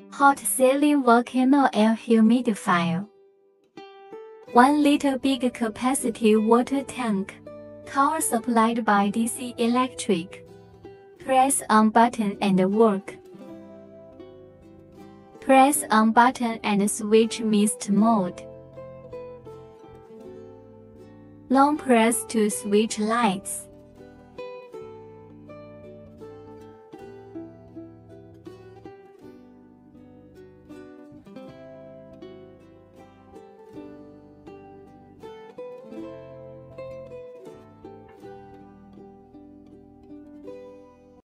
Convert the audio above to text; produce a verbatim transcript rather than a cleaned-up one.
Hot ceiling volcano air humidifier. one liter big capacity water tank. Power supplied by D C electric. Press on button and work. Press on button and switch mist mode. Long press to switch lights.